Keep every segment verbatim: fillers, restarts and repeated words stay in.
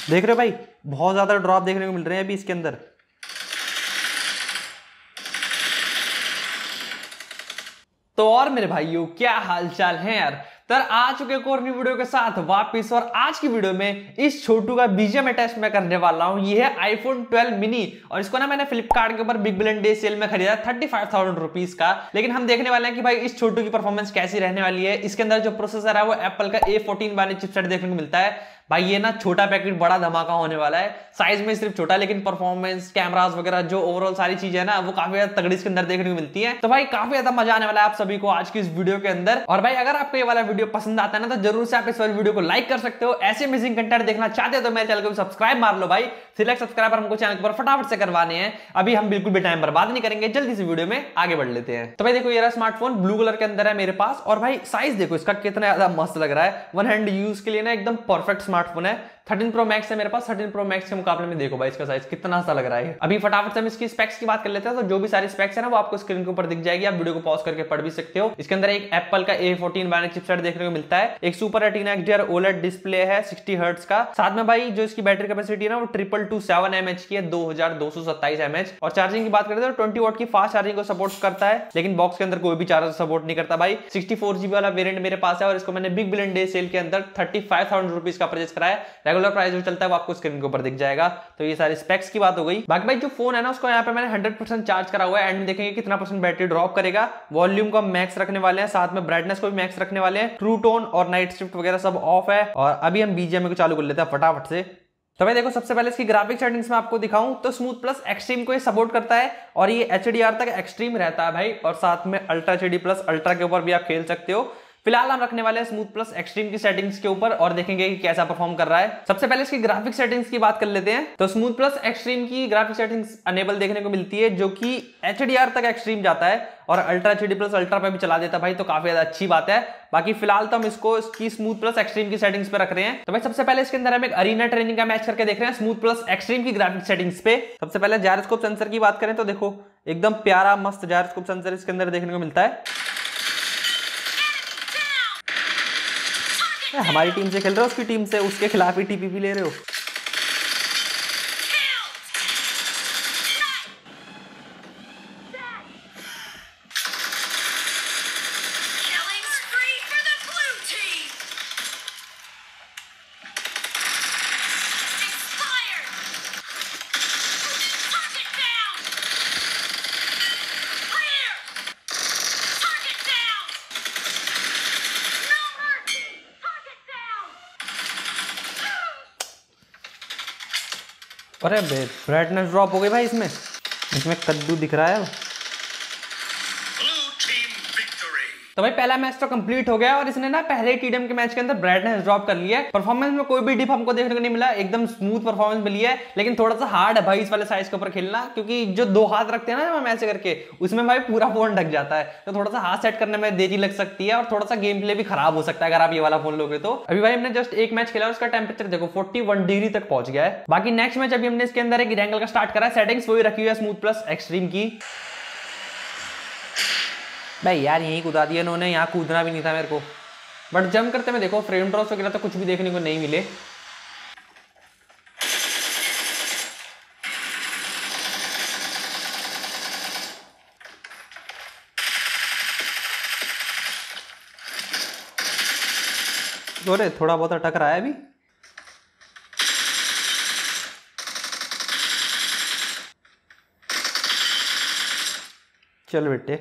देख रहे हो भाई, बहुत ज्यादा ड्रॉप देखने को मिल रहे हैं अभी इसके अंदर। तो और मेरे भाइयों क्या हालचाल है यार। तो आ चुके एक और नई वीडियो के साथ वापस। और आज की वीडियो में इस छोटू का बीजीएमआई टेस्ट मैं करने वाला हूं। ये है आईफोन ट्वेल्व मिनी और इसको ना मैंने फ्लिपकार्ट के ऊपर बिग बिलियन डे सेल में खरीदा थर्टी फाइव थाउजेंड रुपीज का। लेकिन हम देखने वाले हैं कि भाई इस छोटू की परफॉर्मेंस कैसी रहने वाली है। इसके अंदर जो प्रोसेसर है वो एप्पल का ए फोर्टीन वाले चिपसेट देखने को मिलता है। भाई ये ना छोटा पैकेट बड़ा धमाका होने वाला है। साइज में सिर्फ छोटा, लेकिन परफॉर्मेंस, कैमरास वगैरह जो ओवरऑल सारी चीजें है ना वो काफी ज्यादा तगड़ी इसके अंदर देखने को मिलती है। तो भाई काफी ज्यादा मजा आने वाला है आप सभी को आज की इस वीडियो के अंदर। और भाई अगर आपको ये वाला वीडियो पसंद आता है ना तो जरूर से आप इस वाली वीडियो को लाइक कर सकते हो। ऐसे अमेजिंग कंटेंट देखना चाहते हो तो मेरे चैनल को सब्सक्राइब मार लो भाई। सिलेक्ट सब्सक्राइबर हमको चैनल पर फटाफट से करवाने हैं। अभी हम बिल्कुल भी टाइम बर्बाद नहीं करेंगे, जल्दी से वीडियो में आगे बढ़ लेते हैं। तो भाई देखो ये रहा स्मार्टफोन, ब्लू कलर के अंदर है मेरे पास। और भाई साइज देखो इसका कितना ज्यादा मस्त लग रहा है। वन हैंड यूज के लिए ना एकदम परफेक्ट स्मार्टफोन है। थर्टीन प्रो मैक्स है मेरे पास। थर्टीन प्रो मैक्स के मुकाबले में देखो भाई इसका साइज कितना सा लग रहा है। अभी फटाफट से हम इसकी स्पेक्स की बात कर लेते हैं। तो जो भी सारी स्पेक्स है ना वो आपको स्क्रीन के ऊपर दिख जाएगी, आप वीडियो को पॉज करके पढ़ भी सकते हो। इसके अंदर एक एप्पल का ए फोर्टीन वाला चिपसेट देखने को मिलता है। एक super retina XDR OLED display है सिक्सटी हर्ट्ज का। साथ में भाई जो इसकी बैटरी कैपेसिटी है ना वो ट्रिपल टू सेवन एमएच की है, दो हजार दो सौ सत्ताईस एमएच। और चार्जिंग की बात करें तो ट्वेंटी वॉट की फास्ट चार्जिंग को सपोर्ट करता है, लेकिन बॉक्स के अंदर कोई भी चार्जर सपोर्ट नहीं करता भाई। सिक्सटी फोर जीबी वाला वेरिएंट मेरे पास है और इसको मैंने बिग बिलियन डे सेल के अंदर थर्टी फाइव थाउजेंड रुपीज का परचेज कराया। रेगुलर प्राइस जो चलता है आपको स्क्रीन के ऊपर दिख जाएगा। तो ये सारी स्पेक्स की बात हो गई। बाकी भाई जो फोन है ना उसको यहाँ पे मैंने हंड्रेड परसेंट चार्ज करा हुआ है। एंड में देखेंगे कितना परसेंट बैटरी ड्रॉप करेगा। वॉल्यूम को मैक्स रखने वाले हैं, साथ में ब्राइटनेस को भी मैक्स रखने वाले हैं। ट्रू टोन और नाइट शिफ्ट वगैरह सब ऑफ है। और अभी हम बीजीएमआई को चालू कर लेते हैं फटाफट से। तो भाई देखो सबसे पहले इसकी ग्राफिक सेटिंग्स में आपको दिखाऊं तो स्मूथ प्लस एक्सट्रीम को ये सपोर्ट करता है और ये एचडीआर तक एक्सट्रीम रहता है भाई। और साथ में अल्ट्रा एचडी प्लस अल्ट्रा के ऊपर भी आप खेल सकते हो। फिलहाल हम रखने वाले हैं स्मूथ प्लस एक्सट्रीम की सेटिंग्स के ऊपर और देखेंगे कि कैसा परफॉर्म कर रहा है। सबसे पहले इसकी ग्राफिक सेटिंग्स की बात कर लेते हैं। तो स्मूथ प्लस एक्सट्रीम की ग्राफिक सेटिंग्स अनेबल देखने को मिलती है, जो कि एचडीआर तक एक्सट्रीम जाता है और अल्ट्रा एचडी प्लस अल्ट्रा पे भी चला देता है भाई। तो काफी ज्यादा अच्छी बात है। बाकी फिलहाल तो हम इसको इसकी स्मूथ प्लस एक्सट्रीम की सेटिंग्स पे रख रहे हैं। तो भाई सबसे पहले इसके अंदर हम एक अरीना ट्रेनिंग का मैच करके देख रहे हैं स्मूथ प्लस एक्सट्रीम की ग्राफिक सेटिंग्स पे। सबसे पहले जायरोस्कोप सेंसर की बात करें तो देखो एकदम प्यारा मस्त जायरोस्कोप सेंसर इसके अंदर देखने को मिलता है। हमारी टीम से खेल रहे हो, उसकी टीम से, उसके खिलाफ ही टीपीपी ले रहे हो। अरे ब्राइटनेस ड्रॉप हो गई भाई इसमें इसमें कद्दू दिख रहा है। तो भाई पहला मैच तो कंप्लीट हो गया और इसने ना पहले टीडीएम के मैच के अंदर ब्राइटनेस ड्रॉप कर लिया है। परफॉर्मेंस में कोई भी डिप हमको देखने को नहीं मिला, एकदम स्मूथ परफॉर्मेंस मिली है। लेकिन थोड़ा सा हार्ड है भाई इस वाले साइज के ऊपर खेलना, क्योंकि जो दो हाथ रखते हैं ना मैच करके उसमें भाई पूरा फोन ढक जाता है। तो थोड़ा सा हाथ सेट करने में देरी लग सकती है और थोड़ा सा गेम प्ले भी खराब हो सकता है अगर आप ये वाला फोन लोगे तो। अभी भाई हमने जस्ट एक मैच खेला, उसका टेम्परेचर देखो फोर्टी वन डिग्री तक पहुंच गया है। बाकी नेक्स्ट मैच अभी हमने इसके अंदर एक रैंगल का स्टार्ट करा है। सेटिंग्स वही रखी हुई है स्मूथ प्लस एक्सट्रीम की। भाई यार यही कूदा दिया इन्होंने, यहाँ कूदना भी नहीं था मेरे को। बट जंप करते में देखो फ्रेम ड्रॉप्स वगैरह तो कुछ भी देखने को नहीं मिले। अरे थोड़ा बहुत अटक रहा है अभी। चल बेटे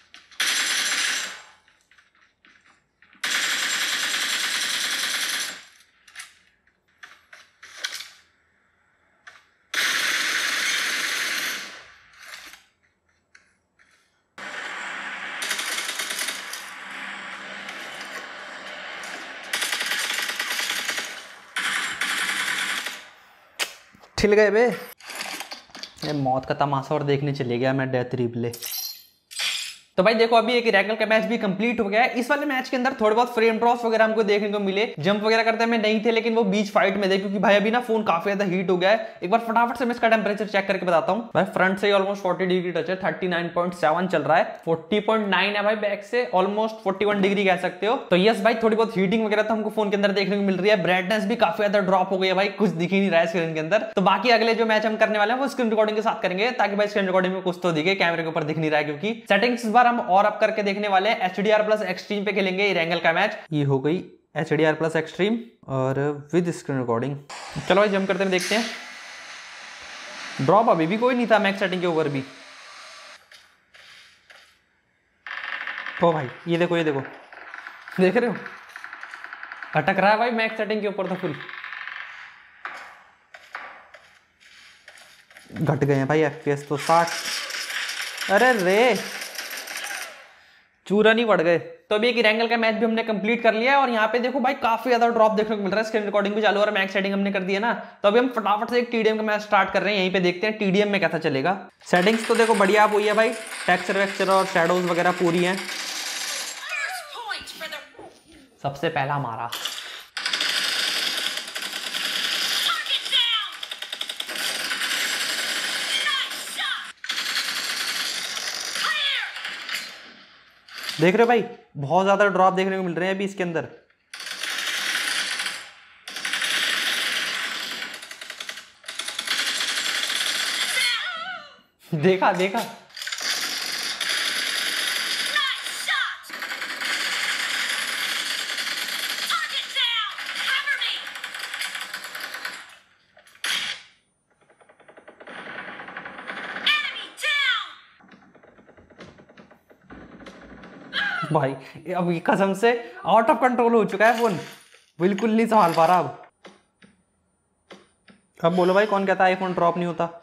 छिल गए बे। ये मौत का तमाशा और देखने चले गया मैं डेथ रिप्ले। तो भाई देखो अभी एक रैंगल का मैच भी कंप्लीट हो गया है। इस वाले मैच के अंदर थोड़े बहुत फ्रेम ड्रॉप्स वगैरह हमको देखने को मिले, जंप वगैरह करते में नहीं थे, लेकिन वो बीच फाइट में थे, क्योंकि भाई अभी ना फोन काफी ज्यादा हीट हो गया है। एक बार फटाफट से मैं इसका टेम्परेचर चेक करके बताता हूँ। भाई फ्रंट से ऑलमोस्ट फोर्टी डिग्री टच है, थर्टी नाइन पॉइंट सेवन चल रहा है, फोर्टी पॉइंट नाइन है भाई बैक से ऑलमोस्ट फोर्टी वन डिग्री कह सकते हो। तो यस भाई थोड़ी बहुत हीटिंग वगैरह तो हमको फोन के अंदर देखने को मिल रही है। ब्राइटनेस भी काफी ज्यादा ड्रॉप हो गई है भाई, कुछ दिख ही नहीं रहा है स्क्रीन के अंदर। तो बाकी अगले जो मैच हम करने वाले हैं वो स्क्रीन रिकॉर्डिंग के साथ करेंगे, ताकि भाई स्क्रीन रिकॉर्डिंग में कुछ तो दिखे, कैमरे के ऊपर दिख नहीं रहा है। क्योंकि सेटिंग्स इस बार हम और अप करके देखने वाले हैं, H D R plus extreme पे खेलेंगे रैंगल का मैच। ये हो गई H D R plus extreme और विद स्क्रीन रिकॉर्डिंग। चलो भाई जंप करते हैं, देखते हैं। ड्रॉप अभी भी कोई नहीं था मैक्स सेटिंग के ऊपर भी। ओ भाई ये देखो, ये देखो, देख रहे हो अटक रहा है भाई मैक्स सेटिंग के ऊपर तो फुल। घट गए हैं भाई एफपीएस तो साठ। अरे रे चूरा नहीं बढ़ गए। तो अभी एक रैंगल का मैच भी हमने कंप्लीट कर लिया है और यहाँ पे देखो भाई काफी ज्यादा ड्रॉप देखने को मिल रहा है। स्क्रीन रिकॉर्डिंग भी चालू और मैक्स सेटिंग हमने कर दी है ना। तो अभी हम फटाफट से एक टीडीएम का मैच स्टार्ट कर रहे हैं। यहीं पे देखते हैं टीडीएम में कैसा चलेगा। सेटिंग्स तो देखो बढ़िया आप हुई है भाई, टेक्सचर वेक्चर और शैडोज वगैरह पूरी हैं। सबसे पहला मारा देख रहे हो भाई, बहुत ज्यादा ड्रॉप देखने को मिल रहे हैं अभी इसके अंदर। देखा देखा भाई अब ये कसम से आउट ऑफ कंट्रोल हो चुका है फोन, बिल्कुल नहीं संभाल पा रहा अब। अब बोलो भाई कौन कहता है आईफोन ड्रॉप नहीं होता।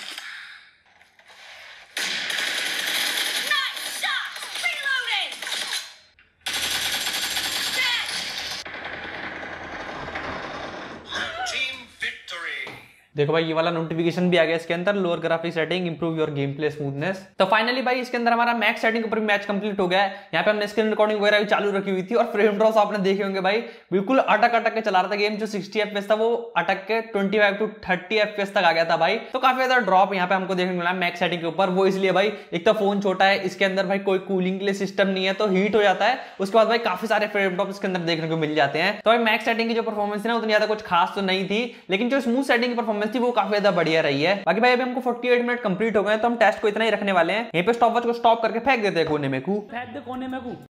देखो भाई ये वाला नोटिफिकेशन भी आ गया इसके अंदर, lower graphic setting improve your game play smoothness. तो फाइनली भाई इसके अंदर हमारा मैक्स सेटिंग ऊपर मैच कंप्लीट हो गया है। यहाँ पे हमने स्क्रीन रिकॉर्डिंग वगैरह भी चालू रखी हुई थी और फ्रेम ड्रॉप्स आपने देखे होंगे भाई, बिल्कुल अटक अटक के चला रहा था गेम। जो सिक्सटी एफपीएस था वो अटक के twenty five to thirty FPS तक आ गया था भाई। तो काफी ज्यादा ड्रॉप यहाँ पे हमको देखने को मिला मैक्स सेटिंग के ऊपर। वो इसलिए भाई एक तो फोन छोटा है, इसके अंदर भाई कोई कूलिंग के लिए सिस्टम नहीं है, तो हीट हो जाता है। उसके बाद भाई काफी सारे फ्रेम ड्रॉप इसके अंदर देखने को मिल जाते हैं। तो भाई मैक्स सेटिंग की जो परफॉर्मेंस थी ना उतनी ज्यादा कुछ खास तो नहीं थी, लेकिन जो स्मूथ सेटिंग की परफॉर्मेंस थी वो काफी ज्यादा बढ़िया रही है। बाकी भाई अभी हमको अड़तालीस मिनट कंप्लीट हो गए, तो हम टेस्ट को इतना ही रखने वाले हैं। यहीं पे स्टॉपवॉच को स्टॉप करके फेंक देते हैं कोने में कू फेंक दे कोने में कू।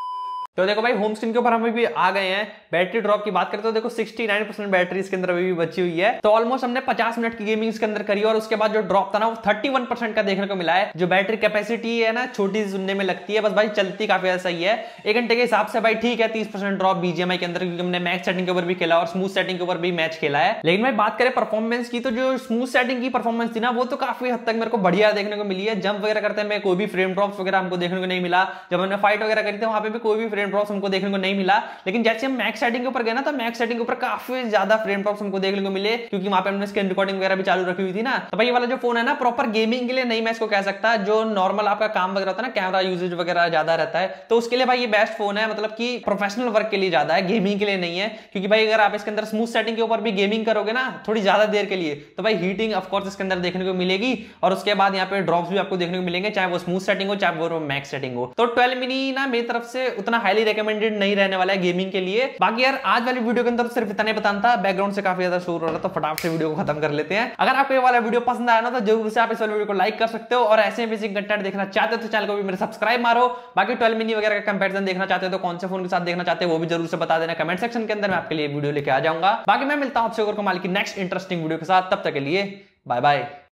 तो देखो भाई होम स्क्रीन के ऊपर हम भी आ गए हैं। बैटरी ड्रॉप की बात करें तो देखो उनहत्तर परसेंट बैटरी इसके अंदर अभी भी बची हुई है। तो ऑलमोस्ट हमने पचास मिनट की गेमिंग इसके अंदर करी और उसके बाद जो ड्रॉप था ना वो इकतीस परसेंट का देखने को मिला है। जो बैटरी कैपेसिटी है ना छोटी सुनने में लगती है, बस भाई चलती काफी ज्यादा सही है। एक घंटे के हिसाब से भाई ठीक है तीस परसेंट ड्रॉप बीजीएमआई के अंदर, क्योंकि हमने मैक्स सेटिंग के ऊपर भी खेला और स्मूथ सेटिंग के ऊपर भी मैच खेला है। लेकिन भाई बात करें परफॉर्मेंस की, तो जो स्मूथ सेटिंग की परफॉर्मेंस थी ना वो तो काफी हद तक मेरे को बढ़िया देखने को मिली है। जंप वगैरह करते हैं कोई भी फ्रेम ड्रॉप्स वगैरह हमको देखने को नहीं मिला। जब हमने फाइट वगैरह करी थी वहां पे भी कोई भी फ्रेम ड्रॉप्स हमको देखने को नहीं मिला। लेकिन जैसे हम मैक्स सेटिंग के ऊपर गए ना तो मैक्स सेटिंग के ऊपर काफी ज्यादा फ्रेम ड्रॉप्स हमको देखने को मिले, क्योंकि वहां पे हमने स्क्रीन रिकॉर्डिंग वगैरह भी चालू रखी हुई थी ना। तो भाई ये वाला जो फोन है ना प्रॉपर गेमिंग के लिए नहीं, मैं इसको कह सकता। जो नॉर्मल आपका काम वगैरह होता है ना, कैमरा यूजेज वगैरह ज्यादा रहता है, तो उसके लिए भाई ये बेस्ट फोन है। मतलब कि प्रोफेशनल वर्क के लिए ज्यादा है, गेमिंग के लिए नहीं है। क्योंकि भाई अगर आप इसके अंदर स्मूथ सेटिंग के ऊपर भी गेमिंग करोगे ना थोड़ी ज्यादा देर के लिए, तो भाई हीटिंग ऑफकोर्स इसके अंदर देखने को मिलेगी और उसके बाद यहाँ पे ड्रॉप्स भी आपको देखने को मिलेंगे, चाहे वो स्मूथ सेटिंग हो चाहे वो मैक्स सेटिंग हो। तो ट्वेल्व मिनी ना मेरी तरफ से उतना हाईली रिकमेंडेड नहीं रहने वाला है गेमिंग के लिए। बाकी यार आज वाली वीडियो के अंदर सिर्फ इतना ही बताना था, बैकग्राउंड से काफी ज्यादा शोर हो रहा था, तो फटाफट से वीडियो को खत्म कर लेते हैं। अगर आपको ये वाला वीडियो पसंद आया ना तो जरूर से आप इस वाले वीडियो को लाइक कर सकते हो, और ऐसे बेसिक कंटेंट देखना चाहते हो तो चैनल को भी मेरे सब्सक्राइब मारो। बाकी ट्वेल्व मिनी वगैरह का कंपैरिजन देखना चाहते हो तो कौन से फोन के साथ देखना चाहते हो वो भी जरूर से बता देना कमेंट सेक्शन के अंदर, मैं आपके लिए वीडियो लेके आ जाऊंगा। बाकी मैं मिलता हूं आपसे और कमाल की नेक्स्ट इंटरेस्टिंग वीडियो के साथ, तब तक के लिए बाय बाय।